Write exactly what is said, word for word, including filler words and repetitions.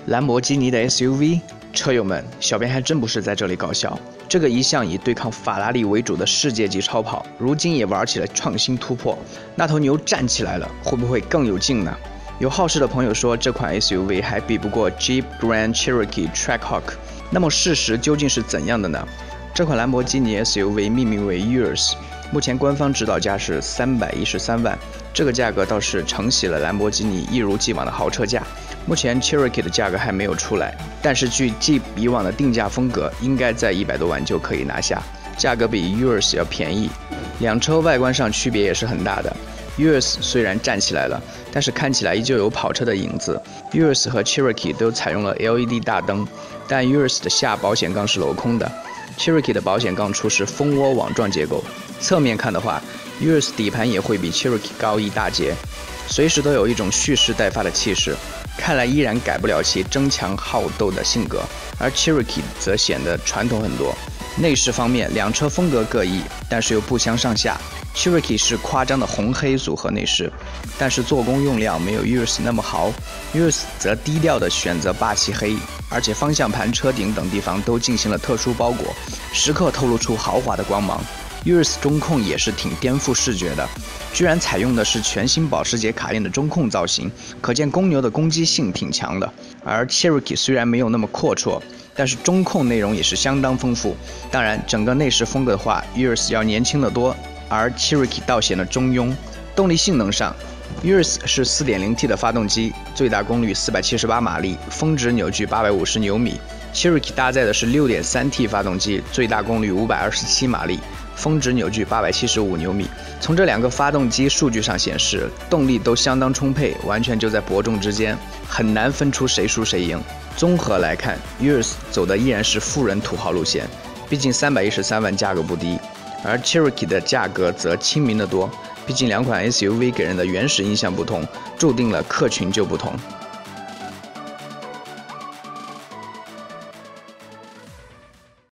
兰博基尼的 S U V， 车友们，小编还真不是在这里搞笑。这个一向以对抗法拉利为主的世界级超跑，如今也玩起了创新突破。那头牛站起来了，会不会更有劲呢？有好事的朋友说，这款 S U V 还比不过 Jeep Grand Cherokee Trackhawk。那么事实究竟是怎样的呢？这款兰博基尼 S U V 命名为 Urus， 目前官方指导价是三百一十三万，这个价格倒是承袭了兰博基尼一如既往的豪车价。目前 Cherokee 的价格还没有出来，但是据 Jeep 以往的定价风格，应该在一百多万就可以拿下，价格比 Urus 要便宜。两车外观上区别也是很大的。Urus 虽然站起来了，但是看起来依旧有跑车的影子。Urus 和 Cherokee 都采用了 L E D 大灯，但 Urus 的下保险杠是镂空的 ，Cherokee 的保险杠处是蜂窝网状结构。侧面看的话 ，Urus 底盘也会比 Cherokee 高一大截，随时都有一种蓄势待发的气势。看来依然改不了其争强好斗的性格，而 Cherokee 则显得传统很多。内饰方面，两车风格各异，但是又不相上下。Cherokee 是夸张的红黑组合内饰，但是做工用料没有 Urus 那么豪。Urus 则低调的选择霸气黑，而且方向盘、车顶等地方都进行了特殊包裹，时刻透露出豪华的光芒。Urus 中控也是挺颠覆视觉的，居然采用的是全新保时捷卡宴的中控造型，可见公牛的攻击性挺强的。而 Cherokee 虽然没有那么阔绰，但是中控内容也是相当丰富。当然，整个内饰风格的话 ，Urus 要年轻得多，而 Cherokee 倒显得中庸。动力性能上 ，Urus 是 四点零 T 的发动机，最大功率四百七十八马力，峰值扭矩八百五十牛米。Cherokee 搭载的是 六点三 T 发动机，最大功率五百二十七马力。峰值扭矩八百七十五牛米。从这两个发动机数据上显示，动力都相当充沛，完全就在伯仲之间，很难分出谁输谁赢。综合来看 ，Urus 走的依然是富人土豪路线，毕竟三百一十三万价格不低，而 Cherokee 的价格则亲民得多。毕竟两款 S U V 给人的原始印象不同，注定了客群就不同。